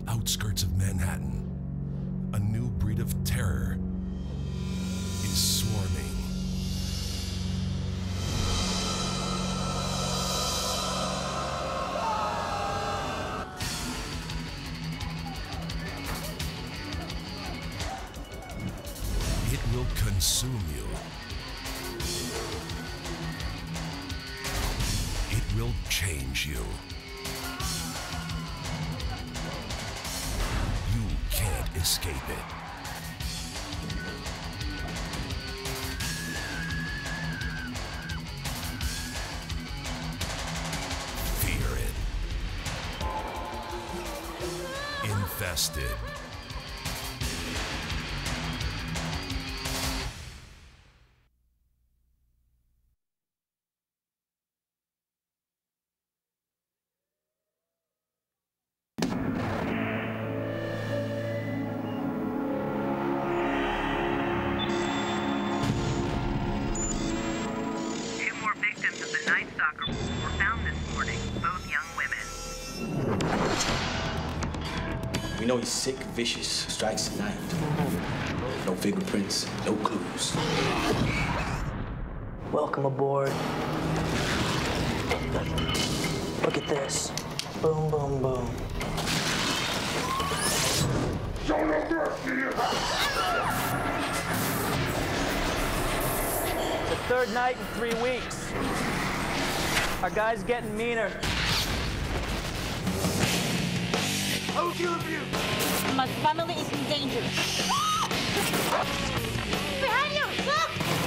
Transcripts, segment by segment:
outskirts of Manhattan, a new breed of terror is swarming. It will consume you. It will change you. You can't escape it. Fear it. Infested. Were found this morning, both young women. We know he's sick, vicious, strikes at night. No fingerprints, no clues. Welcome aboard. Look at this. Boom, boom, boom. Show no mercy! The third night in 3 weeks. Our guy's getting meaner. I will kill you! My family is in danger. Behind you! Look!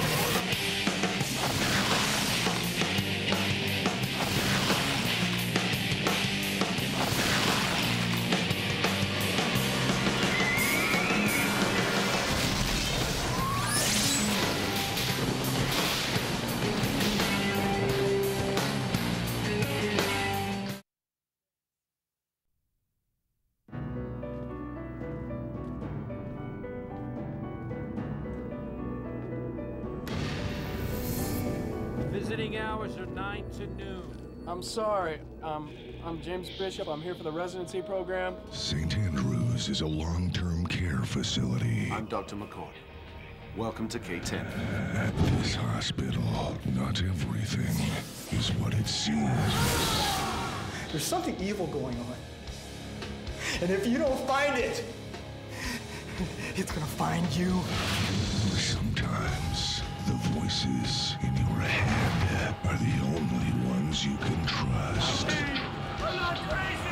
Visiting hours are 9 to noon. I'm sorry. I'm James Bishop. I'm here for the residency program. St. Andrews is a long-term care facility. I'm Dr. McCoy. Welcome to K-10. At this hospital, not everything is what it seems. There's something evil going on. And if you don't find it, it's gonna find you. Sometimes the voices in your head are the only ones you can trust. I'm not crazy!